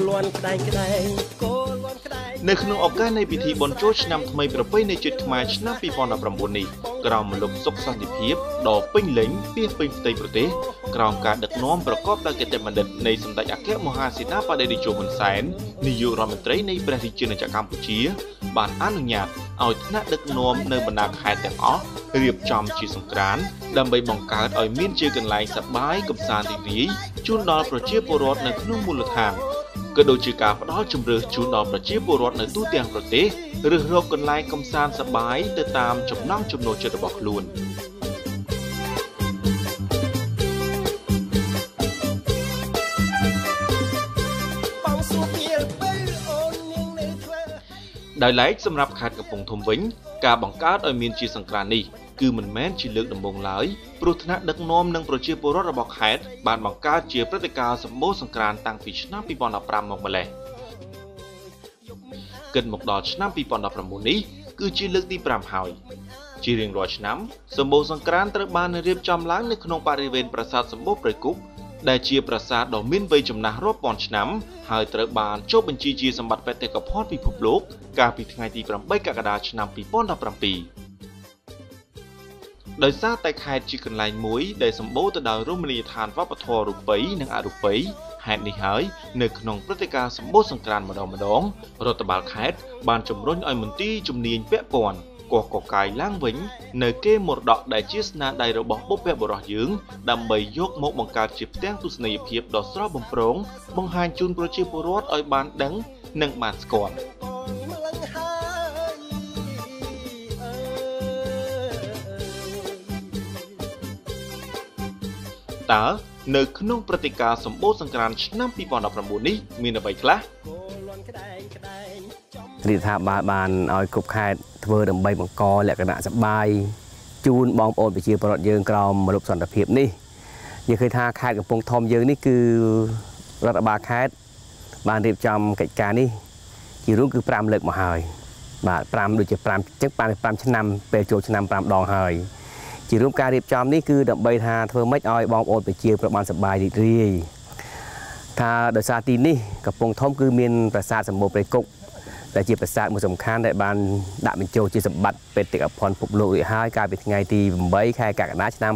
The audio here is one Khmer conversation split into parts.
នៅក្នុងឱកាសនៃពិធីបុណ្យចូលឆ្នាំថ្មីប្រពៃណីជាតិខ្មែរឆ្នាំ2019នេះក្រោមមលុបសុខសន្តិភាពដ៏ពេញលេញពីពេញផ្ទៃប្រទេសក្រោមការដឹកនាំប្រកបដោយគតិបណ្ឌិតនៃសម្ដេចអគ្គមហាសេនាបតីតេជោហ៊ុនសែននាយករដ្ឋមន្ត្រីនៃព្រះរាជាណាចក្រកម្ពុជាបានអនុញ្ញាតឲ្យថ្នាក់ដឹកនាំនៅបណ្ដាខេត្តទាំងអស់រៀបចំជាសង្ក្រាន្តដើម្បីបង្កើតឲ្យមានជាកន្លែងសប្បាយកម្សាន្តរីករាយជូនដល់ប្រជាពលរដ្ឋនៅក្នុងមូលដ្ឋានក៏ដូចជាការផ្ដល់ជម្រើសជូនដល់ប្រជាពលរដ្ឋនៅទូទាំងប្រទេសឬរកកន្លែងកម្សាន្តសប្បាយទៅតាមចំណង់ចំណូលចិត្តរបស់ខ្លួនដោយឡែកសម្រាប់ខេត្តកំពង់ធំវិញការបង្កើតឲ្យមានជាសង្ក្រាន្តនេះគឺមិនមែនជាលើកដំបូងឡើយព្រោះថ្នាក់ដឹកនាំនិងប្រជាពលរដ្ឋរបស់ខេត្តបានបង្កើតជាព្រឹត្តិការណ៍សម្បូរសង្ក្រាន្តតាំងពីឆ្នាំ2015មកម្ល៉េះគិតមកដល់ឆ្នាំ2019នេះគឺជាលើកទី5ហើយជារៀងរាល់ឆ្នាំសម្បូរសង្ក្រាន្តត្រូវបានរៀបចំឡើងនៅក្នុងបរិវេណប្រាសាទសម្បូរព្រៃគុកដែលជាប្រាសាទដ៏មានវ័យចំណាស់រាប់ពាន់ឆ្នាំហើយត្រូវបានចុះបញ្ជីជាសម្បត្តិបេតិកភណ្ឌពិភពលោកកាលពីថ្ងៃទី8កក្កដាឆ្នាំ2017ដោយសារតែខេត្តជាកន្លែងមួយដែលសម្បូរទៅដោយរមណីយដ្ឋានវប្បធម៌រូបិយនិងអរូបិយហេតុនេះហើយនៅក្នុងព្រឹត្តិការណ៍សម្បូរសង្ក្រាន្តម្ដងរដ្ឋបាលខេត្តបានជំរុញឲ្យមន្ទីរជំនាញពាក់ព័ន្ធកោះកកាយឡើងវិញនៅគេមរតកដែលជាស្នាដៃរបស់បុព្វបុរសយើងដើម្បីយកមកបង្កើតជាផ្ទាំងទស្សនីយភាពដ៏ស្រស់បំព្រងបង្ហាញជូនប្រជាពលរដ្ឋឲ្យបានដឹងនិងបានស្គាល់តើនៅក្នុងព្រឹត្តិការណ៍សម្បូរសង្ក្រាន្តឆ្នាំ2019នេះមានអ្វីខ្លះរដ្ឋាភិបាលបានឲ្យគ្រប់ខេត្តធ្វើដើម្បីបង្កលក្ខណៈសប្បាយជូនបងប្អូនប្រជាពលរដ្ឋយើងក្រោមមលុបសន្តិភាពនេះយើងឃើញថាខេត្តកំពង់ធំយើងនេះគឺរដ្ឋបាលខេត្តបានរៀបចំកិច្ចការនេះជារួមគឺ5លើកមកហើយបាទ5ដូចជា5ចឹង5ឆ្នាំពេលចូលឆ្នាំ5ដងហើយជារួមការរៀបចំនេះគឺដើម្បីថាធ្វើម៉េចឲ្យបងប្អូនប្រជាពលរដ្ឋបានសប្បាយរីករាយថាដោយសារទីនេះកំពង់ធំគឺមានប្រាសាទសម្បូរព្រៃគុកដែលជាប្រាសាទមួយសំខាន់ដែលបានដាក់បញ្ចូលជាសម្បត្តិបេតិកភណ្ឌពិភពលោករួចហើយកាលពីថ្ងៃទី8ខែកក្កដាឆ្នាំ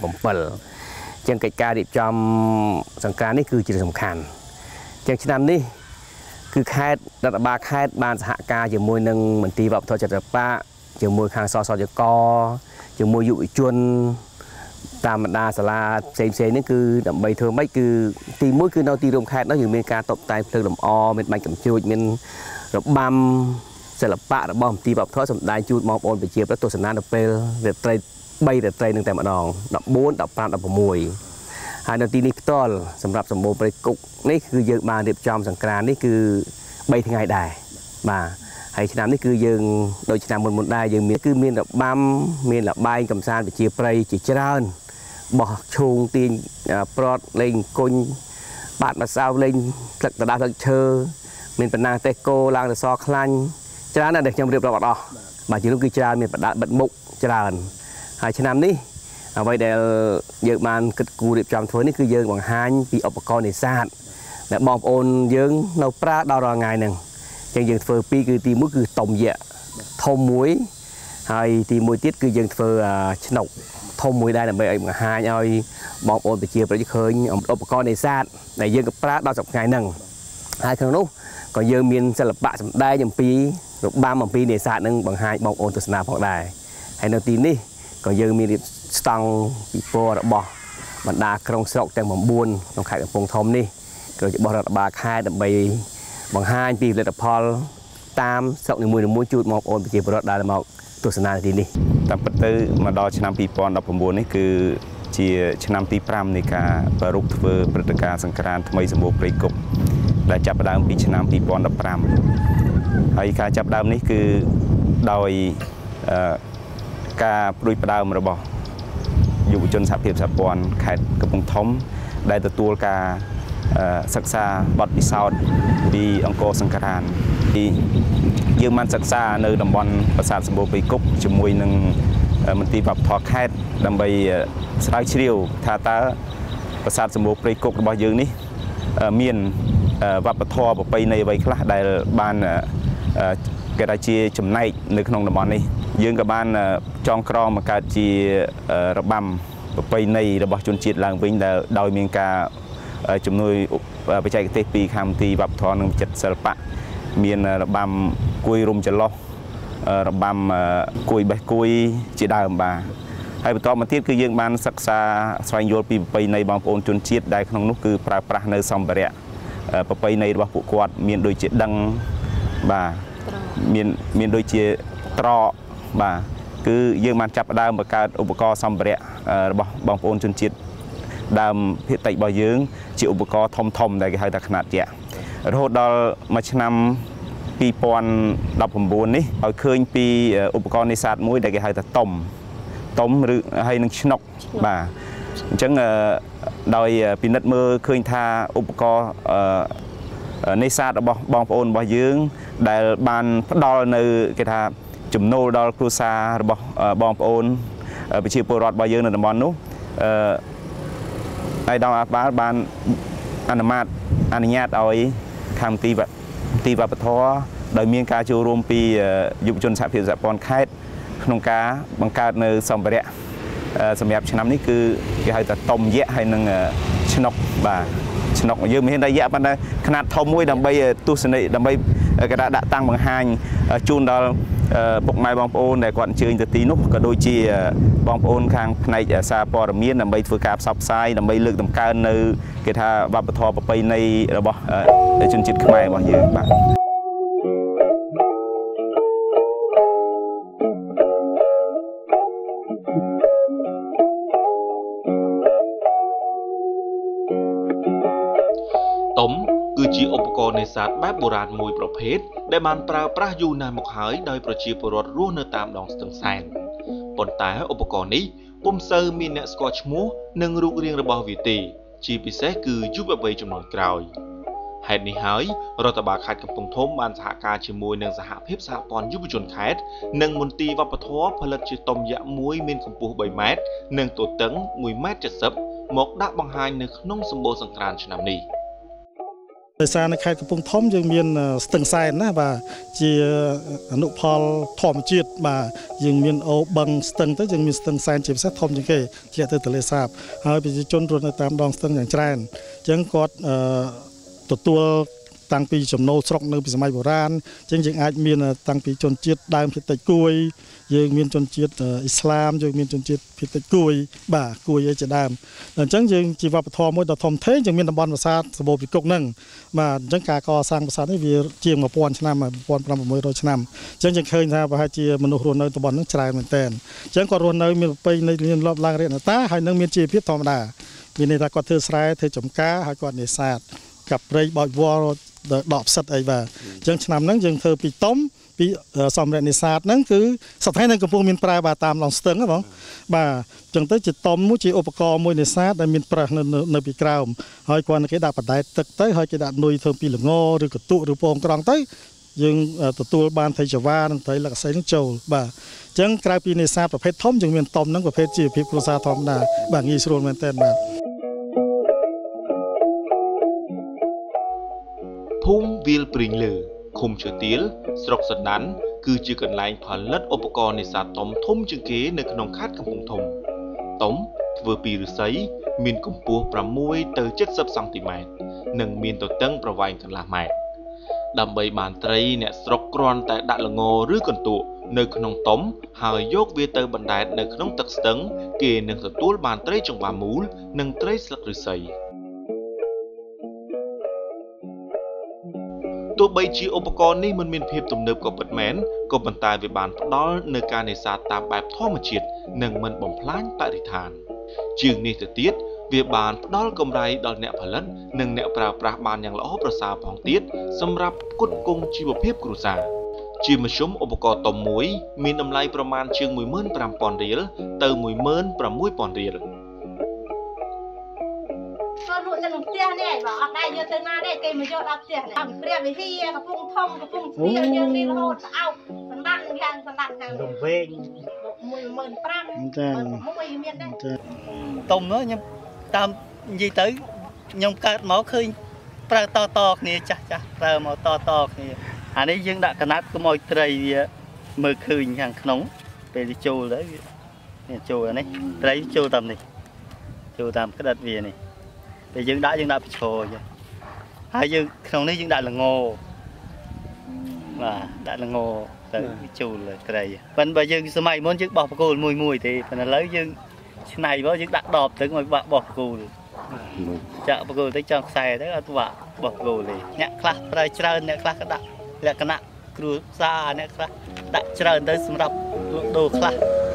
2017ចឹងកិច្ចការរៀបចំសង្ក្រាន្តនេះគឺជាសំខាន់ចឹងឆ្នាំនេះគឺខេត្តរដ្ឋបាលខេត្តបានសហការជាមួយនឹងមន្ទីរវប្បធម៌ចិត្តបៈជាមួយខាងសសយកជាមួយយុវជនតាមបណ្ដាសាលាផ្សេងនេះគឺដើម្បីធ្វើម៉េចគឺទី1គឺនៅទីរួមខេត្តនោះយើងមានការតុបតែងភ្លើងលម្អមានបាញ់កំជួចមានរបាំសិល្បៈរបស់មន្ទីរវប្បធម៌សម្ដែងជូនបងប្អូនប្រជាពលរដ្ឋទស្សនានៅពេលរាត្រី3រាត្រីនឹងតែម្ដង14 15 16ហើយនៅទីនេះផ្ទាល់សម្រាប់សម្បូរព្រៃគុកនេះគឺយើងបានរៀបចំសង្ក្រាន្តនេះគឺ3ថ្ងៃដែរបាទហើយឆ្នាំនេះគឺយើងដូចឆ្នាំមុនដែរយើងមានរបាំមានលបែងកំសាន្តប្រជាប្រិយជាច្រើនបោះឈូងទាញប្រត់លេងអង្គញ់បាតម្សៅលេងស្លឹកដដាស្លឹកឈើមានបណ្ណាទេសគោឡើងទៅសខ្លាញ់ច្រើនណាស់ដែលខ្ញុំរៀបរាប់អត់អស់បាទជានោះគឺច្រើនមានបដាបិទមុខច្រើនហើយឆ្នាំនេះអ្វីដែលយើងបានគិតគូររៀបចំធ្វើនេះគឺយើងបង្ហាញពីឧបករណ៍នេសាទដែលបងប្អូនយើងនៅប្រើដល់រាល់ថ្ងៃហ្នឹងចឹងយើងធ្វើពីរគឺទី1គឺតុំយៈធំមួយហើយទី1ទៀតគឺយើងធ្វើឆ្នុកធំមួយដែរដើម្បីឲ្យបង្ហាញឲ្យបងប្អូនប្រជាប្រិយឃើញឧបករណ៍នេសាទដែលយើងក៏ប្រើដល់សប្តាហ៍ហ្នឹងហើយក្នុងនោះក៏យើងមានសិល្បៈសម្ដែងអំពីរបាំអំពីនេសាទនឹងបង្ហាញបងប្អូនទស្សនាផងដែរហើយនៅទីនេះក៏យើងមានរៀបស្តង់ពិព័រណ៍របស់បណ្ដាក្រុងស្រុកទាំង9ក្នុងខេត្តកំពង់ធំនេះក៏របស់រដ្ឋបាលខេត្តដើម្បីបង្ហាញពីផលិតផលតាមស្រុកនីមួយៗជូនបងប្អូនប្រជាពលរដ្ឋដែលមកទស្សនាទីនេះតាមពិតទៅមកដល់ឆ្នាំ2019នេះគឺជាឆ្នាំទី5នៃការប្រារព្ធធ្វើព្រឹត្តិការណ៍សង្ក្រាន្តថ្មីសម្បូរព្រៃគុកដែលចាប់ផ្ដើមពីឆ្នាំ2015ហើយការចាប់ផ្ដើមនេះគឺដោយការព្រួយផ្ដើមរបស់យុវជនសហភាពសហព័ន្ធខេត្តកំពង់ធំដែលទទួលការសិក្សាបទពិសោធន៍ពីអង្គរសង្ក្រាន្តពីយើងបានសិក្សានៅតំបន់ប្រាសាទសម្បូរព្រៃគុកជាមួយនឹងមន្ទីរវប្បធម៌ខេត្តដើម្បីស្រាវជ្រាវថាតើប្រាសាទសម្បូរព្រៃគុករបស់យើងនេះមានវប្បធម៌ប្រពៃណីអ្វីខ្លះដែលបានគេថាជាចំណែកនៅក្នុងតំបន់នេះយើងក៏បានចងក្រងមកកើតជារបាំប្រពៃណីរបស់ជនជាតិឡើងវិញដែលដោយមានការជំនួយបច្ចេកទេសពីខាងមន្ទីរវប្បធម៌និងវិចិត្រសិល្បៈមានរបាំគួយរំចន្លោះរបាំគួយបេះគួយជាដើមបាទហើយបន្តមកទៀតគឺយើងបានសិក្សាស្វែងយល់ពីប្រពៃណីបងប្អូនជនជាតិដែលក្នុងនោះគឺប្រើប្រាស់នៅសម្ភារៈប្រពៃណីរបស់ពួកគាត់មានដូចជាដឹងបាទមានដូចជាត្រកបាទគឺយើងបានចាប់ផ្ដើមបង្កើតឧបករណ៍សម្ភារៈរបស់បងប្អូនជនជាតិដើមភាគតិចរបស់យើងជាឧបករណ៍ធំដែលគេហៅថាខ្នាតយក្សរហូតដល់មួយឆ្នាំ2019នេះឲ្យឃើញពីឧបករណ៍នេសាទមួយដែលគេហៅថាតុំឬហើយនឹងឆ្នុកបាទអញ្ចឹងដោយពិនិត្យមើលឃើញថាឧបករណ៍នេសាទរបស់បងប្អូនរបស់យើងដែលបានផ្ដល់នៅគេថាចំណូលដល់គ្រួសាររបស់បងប្អូនប្រជាពលរដ្ឋរបស់យើងនៅតំបន់នោះហើយដល់អបាលបានអនុញ្ញាតឲ្យខាងមន្ទីរវប្បធម៌ដោយមានការចូលរួមពីយុវជនសហភាពសហព័ន្ធខេត្តក្នុងការបង្កើតនៅសម្ភារៈសម្រាប់ឆ្នាំនេះគឺគេហៅថាតុំយក្សហើយនឹងឆ្នុកបាទឆ្នុកយើងមានតែយក្សប៉ុន្តែຂະຫນាតធំមួយដើម្បីទស្សនីយដើម្បីគេដាក់តាំងបង្ហាញជូនដល់ពុកម៉ែបងប្អូនដែលគាត់អញ្ជើញទៅទីនោះក៏ដូចជាបងប្អូនខាងផ្នែកសារព័ត៌មានដើម្បីធ្វើការផ្សព្វផ្សាយដើម្បីលើកតម្កើងនៅគេថាវប្បធម៌ប្រពៃណីរបស់ជនជាតិខ្មែររបស់យើងបាទតុំគឺជាឧបករណ៍នេសាទបែបបុរាណមួយប្រភេទដែលបានប្រើប្រាស់យូរណាស់មកហើយដោយប្រជាពលរដ្ឋរស់នៅតាមដងស្ទឹងសែនប៉ុន្តែឧបករណ៍នេះពុំសូវមានអ្នកស្គាល់ឈ្មោះនិងរូបរាងរបស់វាទេជាពិសេសគឺយុវវ័យជំនាន់ក្រោយហេតុនេះហើយរដ្ឋបាលខេត្តកំពង់ធំបានសហការជាមួយនឹងសហភាពសហព័ន្ធយុវជនខេត្តនិងមន្ទីរវប្បធម៌ផលិតជាតុំយក្សមួយមានកម្ពស់3ម៉ែត្រនិងទទឹង1.70 ម៉ែត្រមកដាក់បង្ហាញនៅក្នុងសម្បូរសង្ក្រាន្តឆ្នាំនេះដោយសារនៅខេត្តកំពង់ធំយើងមានស្ទឹងសែនណាបាទជាអនុផលធម្មជាតិបាទយើងមានអូបឹងស្ទឹងទៅយើងមានស្ទឹងសែនជាពិសេសធំជាងគេធ្លាក់ទៅទន្លេសាបហើយប្រជាជនរស់នៅតាមដងស្ទឹងយ៉ាងច្រើនអញ្ចឹងគាត់ទទួលតាំងពីចំណូលស្រុកនៅពីសម័យបុរាណអញ្ចឹងយើងអាចមានតាំងពីជនជាតិដើមភាគតិចគួយយើងមានជនជាតិអ៊ីស្លាមយើងមានជនជាតិភាគតិចគួយបាទគួយឯជាដើមអញ្ចឹងយើងជាវប្បធម៌មួយដ៏ធំធេងយើងមានតំបន់ប្រាសាទសម្បូរពីគុកហ្នឹងបាទអញ្ចឹងការកសាងប្រាសាទនេះវាជាង1000ឆ្នាំ1500ឆ្នាំអញ្ចឹងយើងឃើញថាប្រហែលជាមនុស្សរស់នៅតំបន់ហ្នឹងច្រើនមែនទែនអញ្ចឹងគាត់រស់នៅមានប្រពៃណីមានលបឡើងរយៈតាហើយនឹងមានជីវភាពធម្មតាមានន័យថាគាត់ធ្វើស្រែធ្វើចម្ការហើយគាត់នេសាទកាប់ព្រៃបោចវល្លិដកផ្សិតអីបាទអញ្ចឹងឆ្នាំហ្នឹងយើងធ្វើពីតុំពីសម្រាប់នេសាទហ្នឹងគឺសប្តាហ៍នៅកំពុងមានប្រើបាទតាមឡងស្ទឹងហ្នឹងបងបាទអញ្ចឹងទៅជាតុំមួយជាឧបករណ៍មួយនេសាទដែលមានប្រើនៅពីក្រោមហើយគាត់គេដាក់បដែតទឹកទៅហើយគេដាក់នុយធ្វើពីល្ងឬកតុឬពងត្រង់ទៅយើងទទួលបានត្រីចង្វានិងត្រីលក្ខសីនឹងចូលបាទអញ្ចឹងក្រៅពីនេសាទប្រភេទធំយើងមានតុំហ្នឹងប្រភេទជីវភាពគ្រួសារធម្មតាបាទងាយស្រួលមែនទែនបាទភូមិវាលព្រីងលើឃុំឈើទាលស្រុកសណ្ដានគឺជាកន្លែងផលិតឧបករណ៍នេសាទតុំធំជាងគេនៅក្នុងខេត្តកំពង់ធំតុំធ្វើពីឫស្សីមានកម្ពស់6ទៅ70សង់ទីម៉ែត្រនិងមានទទឹងប្រវែងកន្លះម៉ែត្រដើម្បីបានត្រីអ្នកស្រុកគ្រាន់តែដាក់ល្ងឬកន្ទក់នៅក្នុងតុំហើយយកវាទៅបណ្ដែតនៅក្នុងទឹកស្ទឹងគេនឹងទទួលបានត្រីចង្វាមូលនិងត្រីស្លឹកឫស្សីទោះបីជាឧបករណ៍នេះមិនមានភាពទំនើបក៏ពិតមែនក៏ប៉ុន្តែវាបានផ្ដល់នូវការនេសាទតាមបែបធម្មជាតិនិងមិនបំផ្លាញបរិស្ថានជាងនេះទៅទៀតវាបានផ្ដល់កម្រៃដល់អ្នកផលិតនិងអ្នកប្រើប្រាស់បានយ៉ាងល្អប្រសើរផងទៀតសម្រាប់ផ្គត់ផ្គង់ជីវភាពគ្រួសារជាមធ្យមឧបករណ៍តុំមួយមានតម្លៃប្រមាណជាង 15,000 រៀលទៅ 16,000 រៀលលក់ទៅក្នុងផ្ទះនេះបើអត់ដែរយកទៅណាទេគេមកយកដល់ផ្ទះនេះព្រះវិហារកំពង់ធំកំពង់ស្ពាវយើងនេះរហូតស្អោបសម្បត្តិខាងរំវែង 15,000 ចាមួយមានដែរតុំនោះខ្ញុំតាមនិយាយទៅខ្ញុំកើតមកឃើញប្រើតគ្នាចាស់ប្រើមកតគ្នាអានេះយើងដាក់កណាត់កុំឲ្យត្រីវាមើលឃើញខាងក្នុងពេលវាចូលទៅវាចូលអានេះត្រីចូលតាមនេះចូលតាមក្តិតវានេះពេលយើងដាក់បិឈរចឹងហើយយើងក្នុងនេះយើងដាក់ល្ងបាទដាក់ល្ងទៅចូលត្រីប៉ុន្តែបើយើងសម័យមុនយើងបោះបកគោលមួយទេប៉ុន្តែឥឡូវយើងឆ្នៃមកយើងដាក់ដបទៅឲ្យបាក់បោះបកគោលចាក់បកគោលទៅចង់ខ្សែទៅអត់បាក់បោះបកគោលទេអ្នកខ្លះប្រើច្រើនអ្នកខ្លះក៏ដាក់លក្ខណៈគ្រួសារអ្នកខ្លះដាក់ច្រើនទៅសម្រាប់លក់ដូរខ្លះ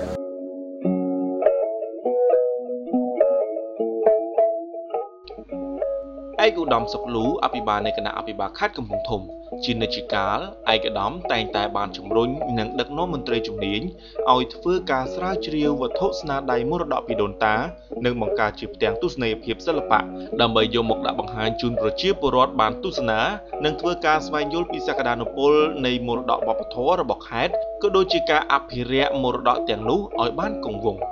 ឯកឧត្តមសុកលូអភិបាលនៃគណៈអភិបាលខេត្តកំពង់ធំជានិច្ចកាលឯកឧត្តមតែងតែបានជំរុញនិងដឹកនាំមន្ត្រីជំនាញឲ្យធ្វើការស្រាវជ្រាវវត្ថុស្នាដៃមរតកពីដូនតានិងបង្កើតជាផ្ទាំងទស្សនីយភាពសិល្បៈដើម្បីយកមកដាក់បង្ហាញជូនប្រជាពលរដ្ឋបានទស្សនានិងធ្វើការស្វែងយល់ពីសក្តានុពលនៃមរតកវប្បធម៌របស់ខេត្តក៏ដូចជាការអភិរក្សមរតកទាំងនោះឲ្យបានគង់វង្ស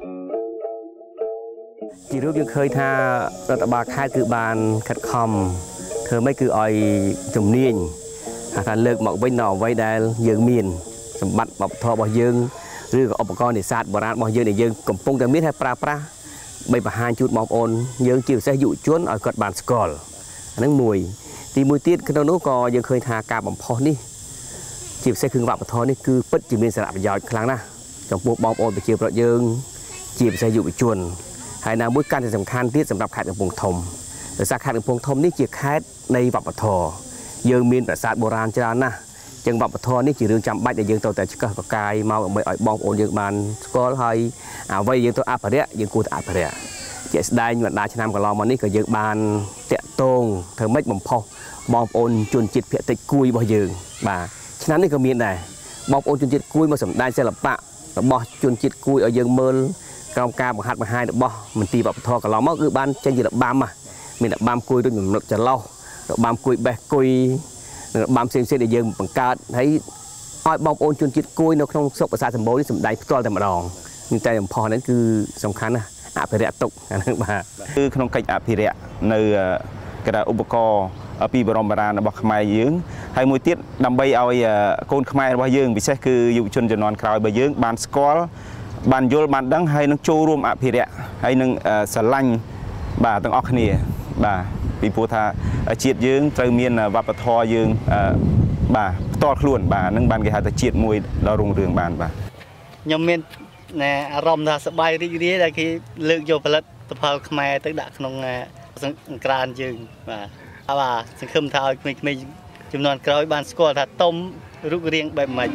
ជារូបយើងឃើញថារដ្ឋបាលខេត្តគឺបានខិតខំធ្វើម៉េចគឺឲ្យជំនាញថាលើកមកវិញនៅអ្វីដែលយើងមានសម្បត្តិវប្បធម៌របស់យើងឬក៏ឧបករណ៍នេសាទបុរាណរបស់យើងដែលយើងកំពុងតែមានឲ្យប្រើប្រាស់បីបង្ហាញជូនបងប្អូនយើងជាពិសេសយុវជនឲ្យគាត់បានស្គាល់អានឹងមួយទីមួយទៀតក្នុងនោះក៏យើងឃើញថាការបំផុសនេះជាពិសេសគឺវប្បធម៌នេះគឺពិតជាមានសារៈប្រយោជន៍ខ្លាំងណាស់ចំពោះបងប្អូនប្រជាពលរដ្ឋយើងជាពិសេសយុវជនហើយណាមួយកាន់តែសំខាន់ទៀតសម្រាប់ខេត្តកំពង់ធំដោយសារខេត្តកំពង់ធំនេះជាខេត្តនៃវប្បធម៌យើងមានប្រាសាទបុរាណច្រើនណាស់ចឹងវប្បធម៌នេះជារឿងចាំបាច់ដែលយើងត្រូវតែឆ្កឹះកកាយមកដើម្បីឲ្យបងប្អូនយើងបានស្គាល់ហើយអ្វីយើងត្រូវអភិរក្សយើងគួរតែអភិរក្សជាស្ដែងបណ្ដាឆ្នាំកន្លងមកនេះក៏យើងបានតាក់ទងធ្វើម៉េចបំផុសបងប្អូនជនជាតិភាគតិចគួយរបស់យើងបាទឆ្នាំនេះក៏មានដែរបងប្អូនជនជាតិគួយមកសម្ដែងសិល្បៈរបស់ជនជាតិគួយឲ្យយើងមើលក្រោមការបង្ហាត់បង្ហាញរបស់មន្ទីរវប្បធម៌កន្លងមកគឺបានចេញជារបាំមានរបាំគួយដូចរំលឹកចន្លោះរបាំគួយបេះគួយនិងរបាំផ្សេងៗដែលយើងបង្កើតហើយឲ្យបងប្អូនជនជាតិគួយនៅក្នុងស្រុកប្រាសាទសម្បូរនេះសម្ដែងផ្ទាល់តែម្ដងnhưngតែបំផុសហ្នឹងគឺសំខាន់ណាស់អភិរក្សទុកអាហ្នឹងបាទគឺក្នុងកិច្ចអភិរក្សនៅគេថាឧបករណ៍ពីបរមបុរាណរបស់ខ្មែរយើងហើយមួយទៀតដើម្បីឲ្យកូនខ្មែររបស់យើងពិសេសគឺយុវជនជំនាន់ក្រោយរបស់យើងបានស្គាល់បានយល់បានដឹងហើយនឹងចូលរួមអភិរក្សហើយនឹងស្រឡាញ់បាទទាំងអស់គ្នាបាទពីព្រោះថាជាតិយើងត្រូវមានវប្បធម៌យើងបាទផ្ទាល់ខ្លួនបាទហ្នឹងបានគេហៅថាជាតិមួយដ៏រុងរឿងបានបាទខ្ញុំមានអារម្មណ៍ថាសប្បាយរីករាយដែលគេលើកយកផលិតផលខ្មែរទៅដាក់ក្នុងសង្ក្រានយើងបាទសង្ឃឹមថាឲ្យក្មេងៗជំនាន់ក្រោយបានស្គាល់ថាតុំរូបរាងបែបម៉េច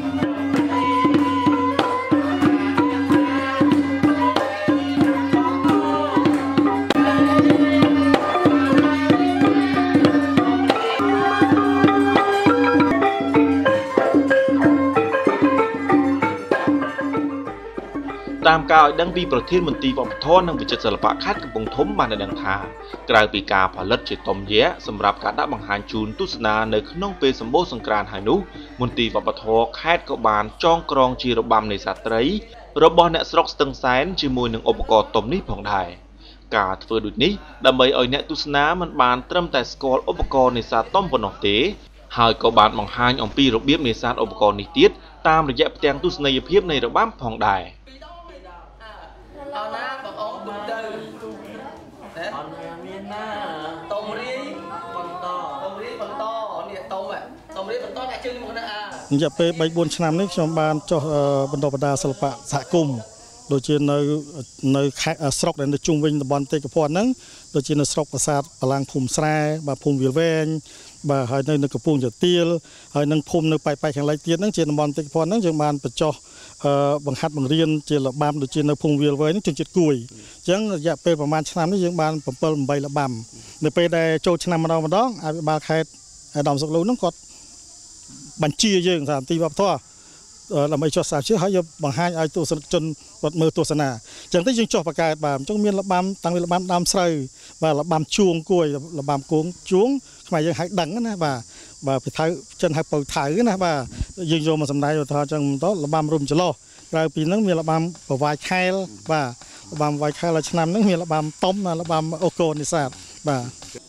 តាមការឲ្យដឹងពីប្រធានមន្ទីរវប្បធម៌និងវិចិត្រសិល្បៈខេត្តកំពង់ធំបានដឹងថាក្រៅពីការផលិតជាតុំយៈសម្រាប់ការដាក់បង្ហាញជូនទស្សនានៅក្នុងពេលសម្បូរសង្ក្រាន្តហើយនោះមន្ទីរវប្បធម៌ខេត្តក៏បានចងក្រងជារបាំនេសាទត្រីរបស់អ្នកស្រុកស្ទឹងសែនជាមួយនឹងឧបករណ៍តុំនេះផងដែរការធ្វើដូចនេះដើម្បីឲ្យអ្នកទស្សនាមិនបានត្រឹមតែស្គាល់ឧបករណ៍នេសាទតុំប៉ុណ្ណោះទេហើយក៏បានបង្ហាញអំពីរបៀបនេសាទឧបករណ៍នេះទៀតតាមរយៈផ្ទាំងទស្សនីយភាពនៃរបាំផងដែរអរណាបងអូនទុំទៅអរណាមានណាតុំរីបន្តនេះតុំរីបន្តដាក់ជើងមកនៅរយៈពេល 3-4 ឆ្នាំនេះខ្ញុំបានចុះបណ្ដុះបណ្ដាលសិល្បៈសហគមន៍ដូចជានៅខេត្តស្រុកដែលនៅជុំវិញតំបន់ទេកភ័ណ្ឌហ្នឹងដូចជានៅស្រុកប្រាសាទបលាំងភូមិស្រែបាទភូមិវាលវែងបាទហើយនៅកំពង់ចទាលហើយនឹងភូមិនៅប៉ែកខាងលិចទៀតហ្នឹងជាតំបន់ទេកភ័ណ្ឌហ្នឹងយើងបានបញ្ចុះបង្ហាត់បង្រៀនជារបាំដូចជានៅភូមិវាលវែងហ្នឹងជនជាតិគួយអញ្ចឹងរយៈពេលប្រហែលឆ្នាំនេះយើងបាន 7-8 របាំនៅពេលដែលចូលឆ្នាំម្ដងអភិបាលខេត្តអាដាមសុកលូហ្នឹងគាត់បញ្ជាយើងថាមន្ទីរវប្បធម៌ដើម្បីចុះសាជាហើយយកបង្ហាញឲ្យទស្សនិកជនគាត់មើលទស្សនាអញ្ចឹងទៅយើងចុះបង្កើតបាទអញ្ចឹងមានរបាំតាំងពីរបាំដើមស្រូវបាទរបាំជួងគួយរបាំគងជួងខ្មែរយើងហៅដឹងណាបាទពីថៅចិនហៅពៅថៅណាបាទយើងយកមកសម្ដែងឧទាហរណ៍អញ្ចឹងទៅរបាំរុំចន្លោះក្រៅពីហ្នឹងមានរបាំប្រវាយខែលបាទរបាំប្រវាយខែលឆ្នាំហ្នឹងមានរបាំតុំរបាំអូកូនេសាទបាទ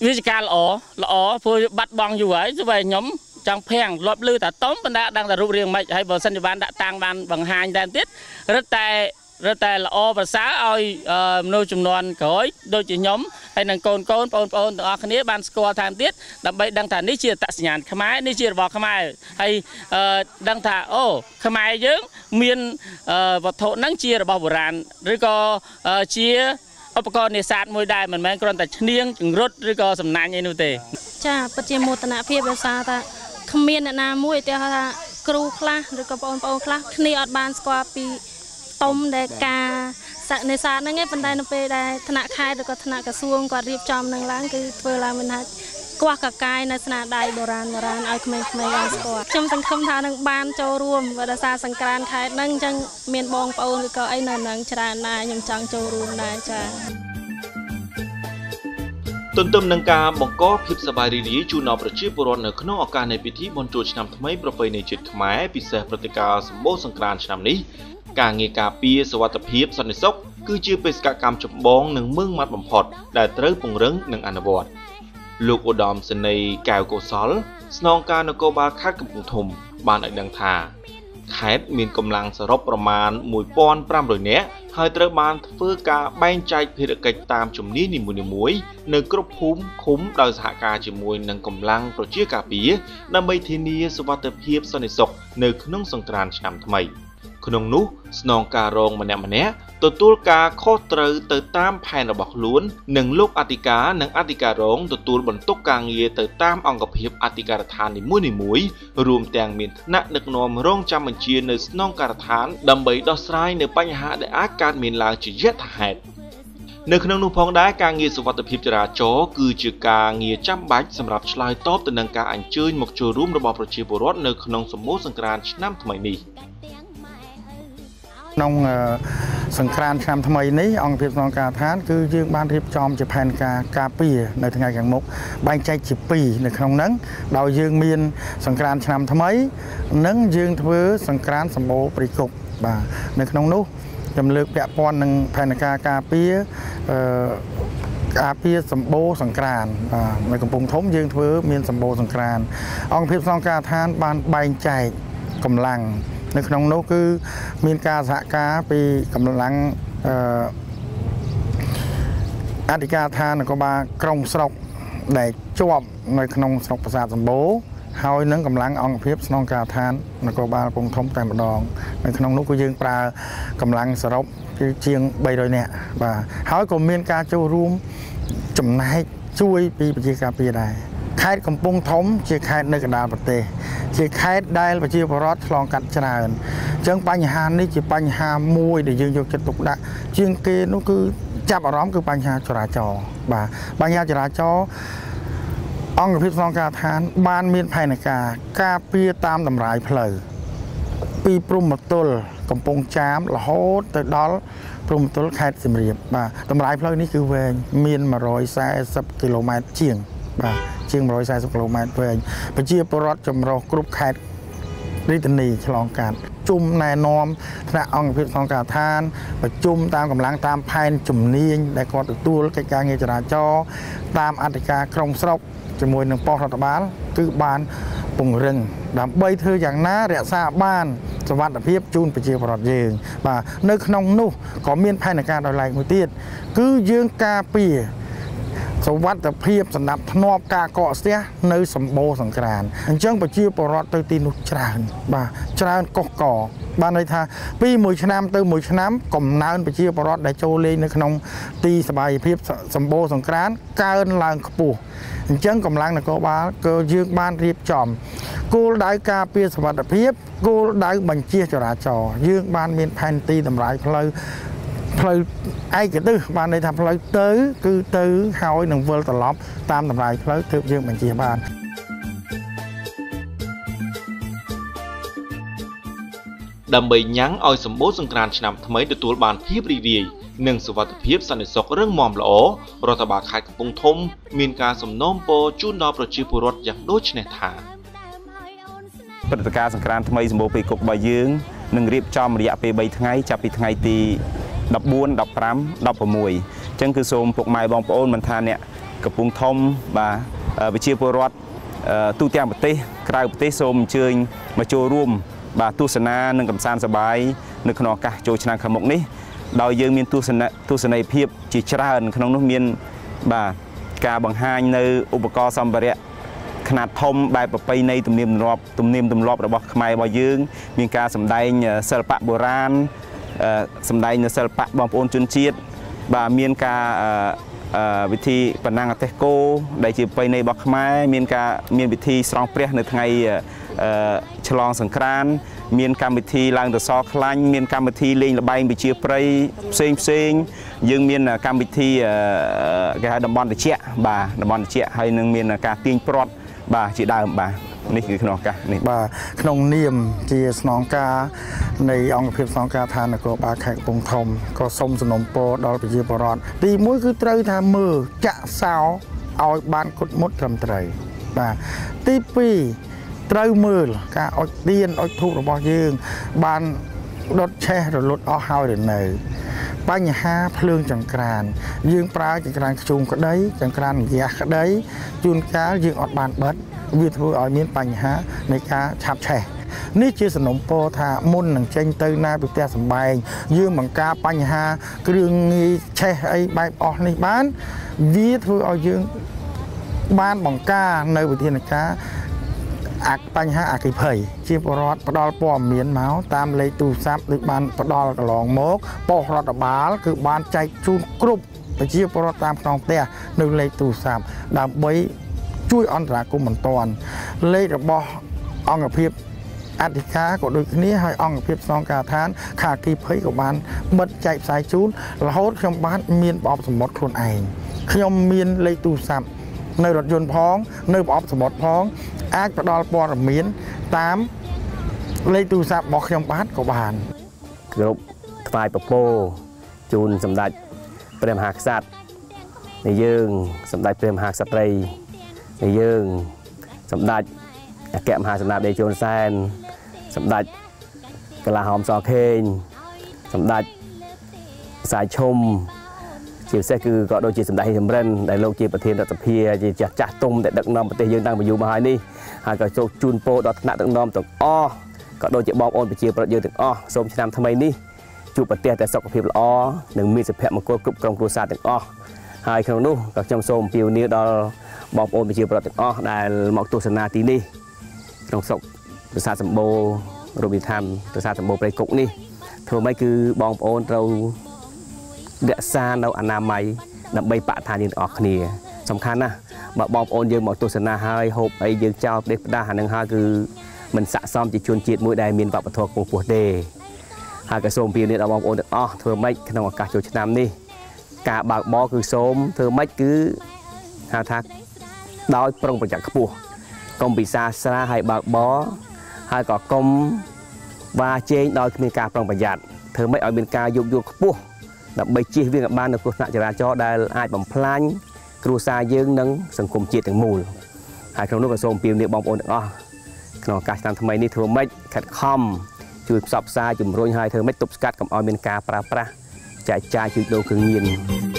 วิธีการល្អព្រោះបាត់បង់យូរហើយទៅខ្ញុំចង់ភាំងលាប់លឺតែតុំប៉ុន្តែដឹងតែរូបរាងមិនហើយបើសិនជាបានដាក់តាំងបានបង្ហាញតែទៀតរឹតតែល្អប្រសើរឲ្យមនុស្សចំនួនក្រោយដូចជាខ្ញុំហើយនឹងកូនបងប្អូនទាំងអស់គ្នាបានស្គាល់ថែមទៀតដើម្បីដឹងថានេះជាអត្តសញ្ញាណខ្មែរនេះជារបស់ខ្មែរហើយដឹងថាអូខ្មែរយើងមានវត្ថុហ្នឹងជារបស់បុរាណឬក៏ជាឧបករណ៍នេសាទមួយដែរមិនមែនគ្រាន់តែឈ្នាងចង្រុតឬក៏សំណាញ់អីនោះទេចាពិតជាមោទនភាពដោយសារថាគ្មានអ្នកណាមួយឧទាហរណ៍ថាគ្រូខ្លះឬក៏បងប្អូនខ្លះគ្នាអត់បានស្គាល់ពីតុំដែលការនេសាទហ្នឹងឯងប៉ុន្តែនៅពេលដែលថ្នាក់ខេត្តឬក៏ថ្នាក់ក្រសួងគាត់រៀបចំនឹងឡើងគឺធ្វើឡើងមិនថាគោះកកាយនៅស្នាដៃបុរាណឲ្យក្មេងៗបានស្គាល់ខ្ញុំសង្ឃឹមថានឹងបានចូលរួមដោយសារសង្ក្រាន្តខេត្តហ្នឹងអញ្ចឹងមានបងប្អូនឬក៏អីនៅនឹងច្រើនដែរខ្ញុំចង់ចូលរួមដែរចា៎ទន្ទឹមនឹងការបង្កភាពសប្បាយរីករាយជូនដល់ប្រជាពលរដ្ឋនៅក្នុងឱកាសនៃពិធីបុណ្យចូលឆ្នាំថ្មីប្រពៃណីជាតិខ្មែរពិសេសព្រឹត្តិការណ៍សម្បូរសង្ក្រាន្តឆ្នាំនេះការងារការពារសុវត្ថិភាពសន្តិសុខគឺជាបេសកកម្មចម្បងនិងមុឺងមាត់បំផុតដែលត្រូវពង្រឹងនិងអនុវត្តលោកឧត្តមសេនីយ៍កែវកុសលស្នងការនគរបាលខេត្តកំពង់ធំបានឲ្យដឹងថាខេត្តមានកម្លាំងសរុបប្រមាណ 1,500 នាក់ហើយត្រូវបានធ្វើការបែងចែកភារកិច្ចតាមជំនាញនីមួយៗនៅគ្រប់ភូមិឃុំដោយសហការជាមួយនឹងកម្លាំងប្រជាការពារដើម្បីធានាសុវត្ថិភាពសន្តិសុខនៅក្នុងសង្គ្រាមឆ្នាំថ្មីក្នុងនោះស្នងការរងម្នាក់ទទួលការខុសត្រូវទៅតាមផែនរបស់ខ្លួននិងលោកអធិការនិងអធិការរងទទួលបន្ទុកការងារទៅតាមអង្គភាពអធិការដ្ឋាននីមួយៗរួមទាំងមានថ្នាក់ដឹកនាំរងចាំបញ្ជានៅស្នងការដ្ឋានដើម្បីដោះស្រាយនៅបញ្ហាដែលអាចកើតមានឡើងជាយថាហេតុនៅក្នុងនោះផងដែរការងារសុវត្ថិភាពចរាចរណ៍គឺជាការងារចាំបាច់សម្រាប់ឆ្លើយតបទៅនឹងការអញ្ជើញមកចូលរួមរបស់ប្រជាពលរដ្ឋនៅក្នុងសម្បូរសង្គ្រាមឆ្នាំថ្មីនេះក្នុងសង្គ្រាមឆ្នាំថ្មីនេះអង្គភាពស្នងការដ្ឋានគឺយើងបានរៀបចំជាផែនការការពារនៅថ្ងៃខាងមុខបែងចែកជា2នៅក្នុងហ្នឹងដោយយើងមានសង្គ្រាមឆ្នាំថ្មីនិងយើងធ្វើសង្គ្រាមសម្បូរព្រៃគុកបាទនៅក្នុងនោះខ្ញុំលើកពាក់ព័ន្ធនឹងផែនការការពារសម្បូរសង្គ្រាមនៅកំពង់ធំយើងធ្វើមានសម្បូរសង្គ្រាមអង្គភាពស្នងការដ្ឋានបានបែងចែកកម្លាំងនៅក្នុងនោះគឺមានការសហការពីកម្លាំងអធិការដ្ឋាននគរបាលក្រុងស្រុកដែលជាប់នៅក្នុងស្រុកប្រាសាទសម្បូរហើយនឹងកម្លាំងអង្គភាពស្នងការដ្ឋាននគរបាលកំពង់ធំតែម្ដងនៅក្នុងនោះគឺយើងប្រើកម្លាំងសរុបជាង300នាក់បាទហើយក៏មានការចូលរួមចំណែកជួយពីប្រជាការពារដែរខេត្តកំពង់ធំជាខេត្តនៅកណ្ដាលប្រទេសជាខេត្តដែលប្រជាពលរដ្ឋឆ្លងកាត់ច្រើនអញ្ចឹងបញ្ហានេះជាបញ្ហាមួយដែលយើងយកចិត្តទុកដាក់ជាងគេនោះគឺចាប់អារម្មណ៍គឺបញ្ហាចរាចរណ៍បាទបញ្ហាចរាចរណ៍អង្គភាពស្នងការដ្ឋានបានមានផែនការការពារតាមតម្រាយផ្លូវពីព្រំប្រទល់កំពង់ចាមរហូតទៅដល់ព្រំប្រទល់ខេត្តសៀមរាបបាទតម្រាយផ្លូវនេះគឺវែងមាន140គីឡូម៉ែត្រជាងបាទជាង140គីឡូម៉ែត្រវែងប្រជាពលរដ្ឋចម្រុះគ្រប់ខេត្តរាជធានីឆ្លងកាត់ជុំណែនាំថ្នាក់អង្គភាពស្នងការដ្ឋានប្រជុំតាមកម្លាំងតាមផែនជំនាញដែលគាត់ទទួលកិច្ចការងារចរាចរណ៍តាមអធិការក្រុងស្រុកជាមួយនឹងប៉ុស្តិ៍រដ្ឋបាលគឺបានពង្រឹងដើម្បីធ្វើយ៉ាងណារក្សាបានសុវត្ថិភាពជូនប្រជាពលរដ្ឋយើងបាទនៅក្នុងនោះក៏មានផែនការដោយឡែកមួយទៀតគឺយើងការពារសុវត្ថិភាពសម្រាប់ធ្នាប់ការកកស្ទះនៅសម្បូរសង្គ្រាមអញ្ចឹងប្រជាពលរដ្ឋទៅទីនោះច្រើនបាទច្រើនកុះកបានន័យថាពីមួយឆ្នាំទៅមួយឆ្នាំកំណើនប្រជាពលរដ្ឋដែលចូលលេងនៅក្នុងទីសប្បាយភាពសម្បូរសង្គ្រាមកើនឡើងខ្ពស់អញ្ចឹងកម្លាំងនគរបាលក៏យើងបានរៀបចំគោលដៅការពារសុវត្ថិភាពគោលដៅបញ្ជាចរាចរណ៍យើងបានមានផែនទីតម្រាយផ្លូវឯកទេសបានន័យថាផ្លូវទៅគឺទៅហើយនឹងវិលត្រឡប់តាមតម្រាយផ្លូវទើបយើងបញ្ជាបានដើម្បីញ៉ាំងឲ្យសម្បូរសង្គ្រាមឆ្នាំថ្មីទទួលបានភាពរីករាយនិងសុវត្ថិភាពសន្តិសុខរឹងមាំល្អរដ្ឋបាលខេត្តកំពង់ធំមានការសំណូមពរជូនដល់ប្រជាពលរដ្ឋយ៉ាងដូចនេះថាព្រឹត្តិការណ៍សង្គ្រាមថ្មីសម្បូរពេលគុករបស់យើងនឹងរៀបចំរយៈពេល3ថ្ងៃចាប់ពីថ្ងៃទី14 15 16អញ្ចឹងគឺសូមពុកម៉ែបងប្អូនមិនថាអ្នកកំពង់ធំបាទប្រជាពលរដ្ឋទូទាំងប្រទេសក្រៅប្រទេសសូមអញ្ជើញមកចូលរួមបាទទស្សនានិងកម្សាន្តសប្បាយនៅក្នុងឱកាសចូលឆ្នាំខាងមុខនេះដោយយើងមានទស្សនីយភាពជាច្រើនក្នុងនោះមានបាទការបង្ហាញនៅឧបករណ៍សម្ភារៈខ្នាតធំបែបប្រពៃណីទំនៀមទម្លាប់របស់ខ្មែររបស់យើងមានការសម្ដែងសិល្បៈបុរាណសម្ដែងនៅសិល្បៈបងប្អូនជនជាតិបាទមានការវិធីបណ្ណាំងអទេសគោដែលជាប្រពៃណីរបស់ខ្មែរមានវិធីស្រង់ព្រះនៅថ្ងៃឆ្លងសង្ក្រាន្តមានកម្មវិធីឡើងទៅសខ្លាញ់មានកម្មវិធីលេងល្បែងវិជាព្រៃផ្សេងយើងមានកម្មវិធីគេហៅតំបន់ត្រជាក់បាទតំបន់ត្រជាក់ហើយនឹងមានការទាញព្រ័ត្របាទជាដើមបាទនេះគឺក្នុងឱកាសនេះបាទក្នុងនាមជាស្នងការនៃអង្គភាពស្នងការឋាននគរបាលខេត្តកំពង់ធំក៏សូមសំណូមពរដល់ប្រជាពលរដ្ឋទី1គឺត្រូវថាមើលចាក់សោឲ្យបានគត់មុតត្រឹមត្រូវបាទទី2ត្រូវមើលការអុជទៀនអុជធូបរបស់យើងបានដុតឆេះរលត់អស់ហើយឬនៅបញ្ហាភ្លើងចង្ក្រានយើងប្រើចង្ក្រានខ្ជុំក្តីចង្ក្រានហ្គាសក្តីជួនកាលយើងអត់បានបិទវាធ្វើឲ្យមានបញ្ហានៃការឆាប់ឆេះនេះជាសំណុំពរថាមុននឹងចេញទៅណាពីផ្ទះសម្បែងយើងបង្ការបញ្ហាគ្រឿងងាយឆេះអីបែបអស់នេះបានវាធ្វើឲ្យយើងបានបង្ការនៅវិធានការបញ្ហាអគ្គិភ័យជាពលរដ្ឋផ្ដល់ព័ត៌មានមកតាមលេខទូរស័ព្ទដូចបានផ្ដល់កន្លងមកប៉ុស្តិ៍រដ្ឋបាលគឺបានចែកជូនគ្រប់ប្រជាពលរដ្ឋតាមក្នុងផ្ទះនៅលេខទូរស័ព្ទដើម្បីជួយអន្តរាគមន៍បន្ទាន់លេខរបស់អង្គភាពអធិការក៏ដូចគ្នាហើយអង្គភាពស្នងការឋានខាគីភ័យក៏បានបិទចែកផ្សាយជូនរហូតខ្ញុំបានមានប្រអប់សមុទ្រខ្លួនឯងខ្ញុំមានលេខទូរស័ព្ទនៅរថយន្តផងនៅប្រអប់សមុទ្រផងអាចផ្ដល់ព័ត៌មានតាមលេខទូរស័ព្ទរបស់ខ្ញុំបាទក៏បានគ្រប់ថ្វាយពពរជូនសម្ដេចព្រះមហាក្សត្រនៃយើងសម្ដេចព្រះមហាក្សត្រីនៃយើងសម្ដេចអគ្គមហាសេនាបតីជួនសែនសម្ដេចកលាហោមសខេងសម្ដេចសាយឈុំជាពិសេសគឺក៏ដូចជាសម្ដេចសំរិនដែលលោកជាប្រធានរដ្ឋសភាជាចាស់ទុំដែលដឹកនាំប្រទេសយើងតាំងពីយូរមកហើយនេះហើយក៏ចូលជូនពរដល់ថ្នាក់ដឹកនាំទាំងអស់ក៏ដូចជាបងប្អូនប្រជាពលរដ្ឋយើងទាំងអស់សូមឆ្នាំថ្មីនេះជួបប្រទេសតែសុខភាពល្អនិងមានសុភមង្គលគ្រប់ក្រុមគ្រួសារទាំងអស់ហើយក្នុងនោះក៏ខ្ញុំសូមអំពាវនាវដល់បងប្អូនប្រជាពលរដ្ឋទាំងអស់ដែលមកទស្សនាទីនេះក្នុងស្រុកប្រាសាទសម្បូររមណីយដ្ឋានប្រាសាទសម្បូរព្រៃគុកនេះធ្វើម៉េចគឺបងប្អូនត្រូវរក្សានៅអនាម័យដើម្បីបរិស្ថានយើងទាំងអស់គ្នាសំខាន់ណាស់បើបងប្អូនយើងមកទស្សនាហើយហូបអីយើងចោលផ្ដេសផ្ដាស់អានឹងហើយគឺមិនស័ក្តិសមជាជនជាតិមួយដែលមានវប្បធម៌ខ្ពស់ពោះទេហើយក៏សូមពៀនដល់បងប្អូនទាំងអស់ធ្វើម៉េចក្នុងឱកាសចូលឆ្នាំនេះការបើកបរគឺសូមធ្វើម៉េចគឺហៅថាដោយប្រុងប្រយ័ត្នខ្ពស់កុំពិសាស្រាហើយបើកបរហើយក៏កុំវ៉ាជែងដោយគ្មានការប្រុងប្រយ័ត្នធ្វើម៉េចឲ្យមានការយោគយល់ខ្ពស់ដើម្បីជៀសវាងឲ្យបាននូវគ្រោះថ្នាក់ចរាចរណ៍ដែលអាចបំផ្លាញគ្រួសារយើងនិងសង្គមជាតិទាំងមូលហើយក្នុងនោះក៏សូមអំពាវនាវបងប្អូនទាំងអស់ក្នុងឱកាសឆ្នាំថ្មីនេះធ្វើម៉េចខិតខំជួយផ្សព្វផ្សាយជំរុញឲ្យធ្វើម៉េចទប់ស្កាត់កុំឲ្យមានការប្រើប្រាស់ចែកចាយជួយដូរគ្រឿងញៀន